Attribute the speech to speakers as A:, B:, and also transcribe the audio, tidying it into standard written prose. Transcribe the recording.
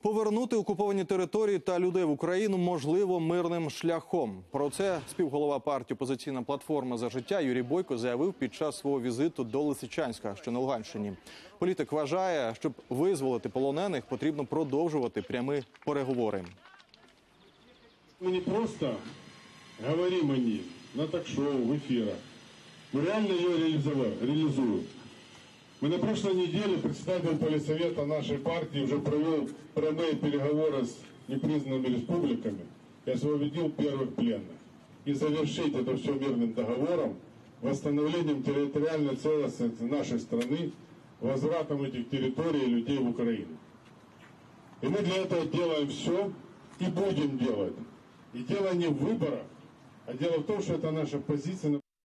A: Повернути окуповані території та людей в Україну можливо мирним шляхом. Про це співголова партії «Опозиційна платформа за життя» Юрій Бойко заявив під час свого візиту до Лисичанська, що на Луганщині. Політик вважає, щоб визволити полонених, потрібно продовжувати прямі переговори.
B: Мы не просто говорим о ней на ток-шоу, в эфирах. Мы реально ее реализуем. Мы на прошлой неделе, председатель Политсовета нашей партии уже провел прямые переговоры с непризнанными республиками и освободил первых пленных. И завершить это все мирным договором, восстановлением территориальной целостности нашей страны, возвратом этих территорий и людей в Украину. И мы для этого делаем все и будем делать. И дело не в выборах, а дело в том, что это наша позиция.